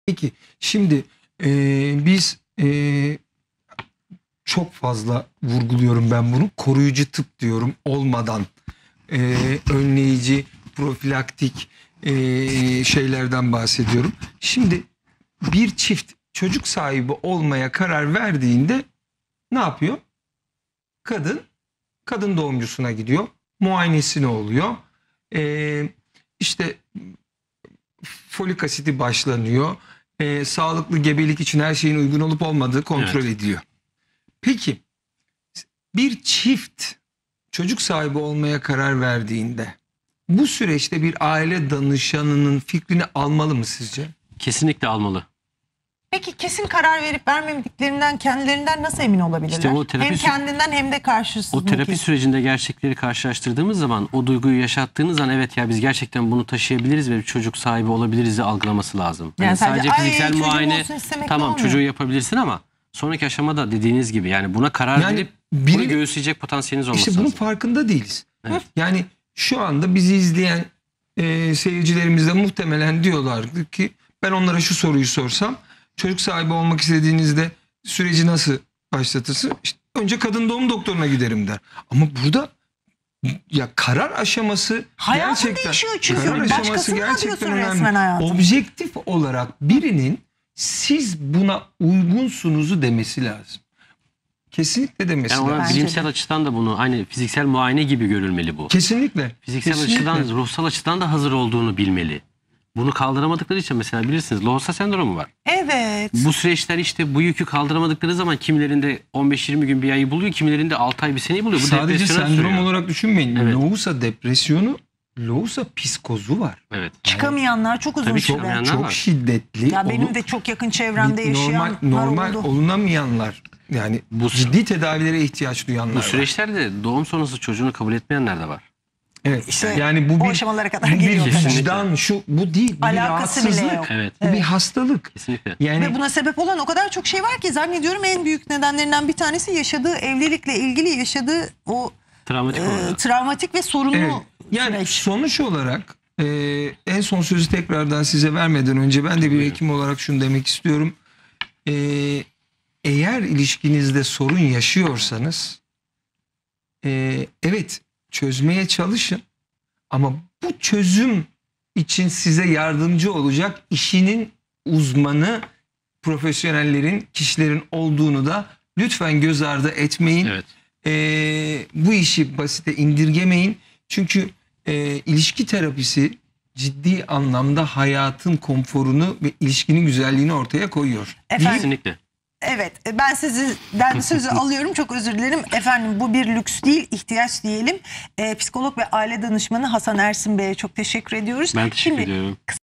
Peki şimdi biz çok fazla vurguluyorum ben bunu. Koruyucu tıp diyorum olmadan önleyici, profilaktik şeylerden bahsediyorum. Şimdi bir çift çocuk sahibi olmaya karar verdiğinde ne yapıyor? Kadın doğumcusuna gidiyor. Muayenesine oluyor. İşte folik asidi başlanıyor. Sağlıklı gebelik için her şeyin uygun olup olmadığı kontrol ediliyor. Peki bir çift çocuk sahibi olmaya karar verdiğinde bu süreçte bir aile danışanının fikrini almalı mı sizce? Kesinlikle almalı. Peki kesin karar verip vermediklerinden kendilerinden nasıl emin olabilirler? İşte o terapi hem kendinden hem de karşısındaki. O terapi sürecinde gerçekleri karşılaştırdığımız zaman, o duyguyu yaşattığınız an evet ya biz gerçekten bunu taşıyabiliriz ve bir çocuk sahibi olabiliriz de algılaması lazım. Yani sadece fiziksel muayene tamam olmuyor. Çocuğu yapabilirsin ama sonraki aşamada dediğiniz gibi yani buna karar verip bunu göğüsleyecek potansiyeliniz olması lazım. İşte bunun farkında değiliz. Evet. Yani şu anda bizi izleyen seyircilerimiz de muhtemelen diyorlardı ki ben onlara şu soruyu sorsam, çocuk sahibi olmak istediğinizde süreci nasıl başlatırsın? İşte önce kadın doğum doktoruna giderim der. Ama burada ya karar aşaması hayatın gerçekten değişiyor çünkü. karar aşaması gerçekten önemli. Objektif olarak birinin siz buna uygunsunuzu demesi lazım. Kesinlikle demesi yani lazım. Bilimsel açıdan da bunu hani fiziksel muayene gibi görülmeli bu. Kesinlikle. Fiziksel açıdan, ruhsal açıdan da hazır olduğunu bilmeli. Bunu kaldıramadıkları için mesela bilirsiniz Lohusa sendromu var. Evet. Bu süreçler işte bu yükü kaldıramadıkları zaman kimilerinde 15-20 gün bir ayı buluyor, kimilerinde 6 ay bir seneyi buluyor. Bu sadece sendrom sürüyor. olarak düşünmeyin. Evet. Lohusa depresyonu, Lohusa psikozu var. Evet. Çıkamayanlar çok uzun süre. Çok şiddetli. Ya benim de çok yakın çevremde yaşayan normal olunamayanlar. Yani bu ciddi tedavilere ihtiyaç duyanlar bu süreçlerde doğum sonrası çocuğunu kabul etmeyenler de var. Evet. İşte yani bu o bir aşamalara kadar geliyor. geliyor. Vicdan bu değil. Bu alakası bile yok. Evet. Bu bir hastalık. Kesinlikle. Yani ve buna sebep olan o kadar çok şey var ki zannediyorum en büyük nedenlerinden bir tanesi yaşadığı evlilikle ilgili yaşadığı o travmatik ve sorunlu yani süreç. Sonuç olarak en son sözü tekrardan size vermeden önce ben de bir hekim olarak şunu demek istiyorum. Eğer ilişkinizde sorun yaşıyorsanız evet çözmeye çalışın ama bu çözüm için size yardımcı olacak işinin uzmanı, profesyonellerin, kişilerin olduğunu da lütfen göz ardı etmeyin. Evet. Bu işi basite indirgemeyin. Çünkü ilişki terapisi ciddi anlamda hayatın konforunu ve ilişkinin güzelliğini ortaya koyuyor. Kesinlikle. Evet, ben sizden sözü alıyorum, çok özür dilerim. Efendim bu bir lüks değil, ihtiyaç diyelim. Psikolog ve aile danışmanı Hasan Ersin Bey'e çok teşekkür ediyoruz. Ben teşekkür ediyorum.